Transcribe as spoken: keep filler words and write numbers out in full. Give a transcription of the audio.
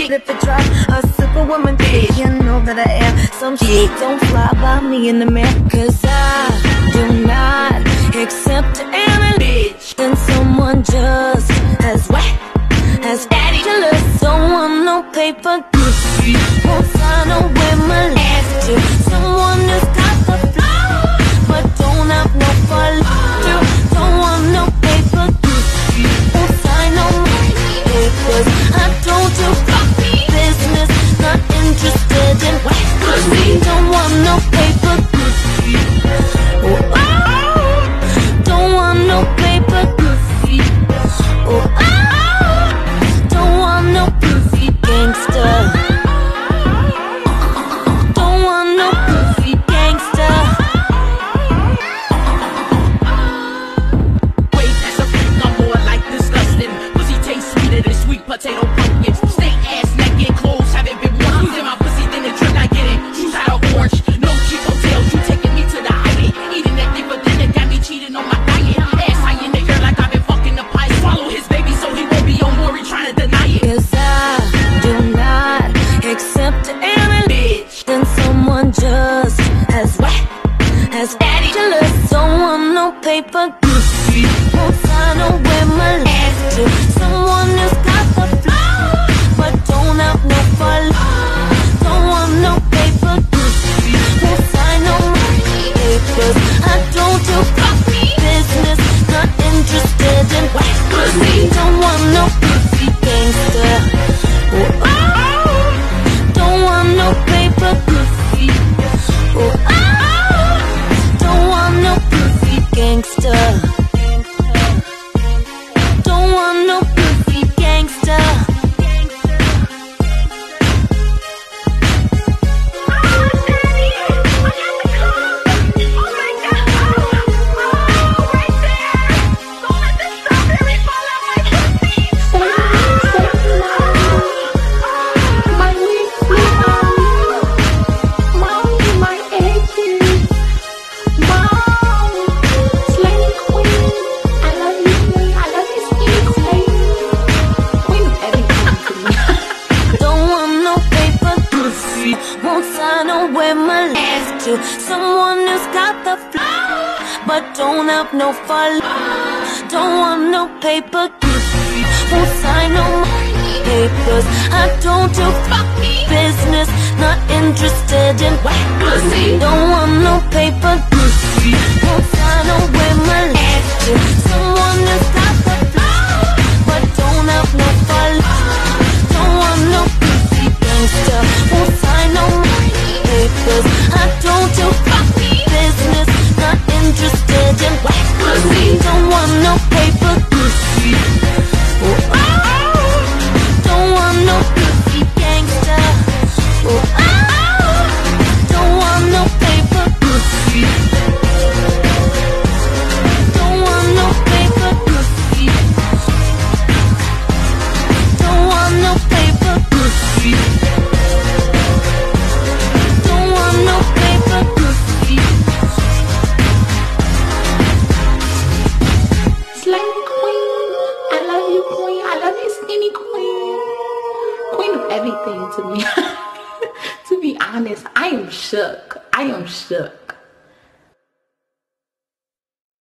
If it drop, a superwoman dick. You know that I am some shit. Don't fly by me in the mirror, cause I do not accept any bitch. Then someone just as whack as daddy jealous. Don't want no paper goofy. Won't sign away my last two. Someone who's got the flow, but don't have no follow. Don't want no paper goofy. Won't sign no papers. I don't do floppy business. Not interested in whack pussy. Don't want no paper goofy. Oh, oh. Don't want no paper goofy. Oh, oh. Don't want no goofy gangster. Don't want no goofy gangster. Wait, that's a freak, I'm more like disgusting. Pussy tastes sweeter than sweet potato pumpkins. Stay ass naked, clothes haven't been worn. Squeezing my pussy, then the drip not getting. Shoes out of orange, no cheap hotels. You taking me to the island, eating that dick, but then it got me cheating on my diet. Ass high in the air like I've been fucking the pie. Swallow his baby so he won't be on worry trying to deny it. Cause I do not accept any bitch. Then someone just as whack as daddy jealous. Don't want no paper goofy. Won't sign away my last two. Someone who's got the flow, but don't have no follow. Don't want no paper goofy. Won't sign no papers. I don't do floppy business. Not interested in whack pussy. Don't want no goofy gangster. Oh, oh. Don't want no paper goofy. Oh, oh. Don't want no goofy gangster. Don't want no goofy gangster. Won't sign away my last two. Someone who's got the flow, but don't have no follow. Don't want no paper goofy. Won't sign no papers. I don't do floppy business. Not interested in whack pussy. Don't want no paper goofy. Won't sign away my last two. Someone who's got the flow, but don't have no follow. Don't want no goofy gangster. Won't sign no papers. I don't do floppy business. Not interested in whack pussy. Don't want no paper goofy. Oh, oh. Don't want no goofy gangster. Oh, oh. Don't want no paper goofy. Don't want no paper goofy. Don't want no paper goofy. Don't want no paper goofy. Slay queen, I love you queen, I love you skinny queen. Queen of everything to me. To be honest, I am shook. I am shook.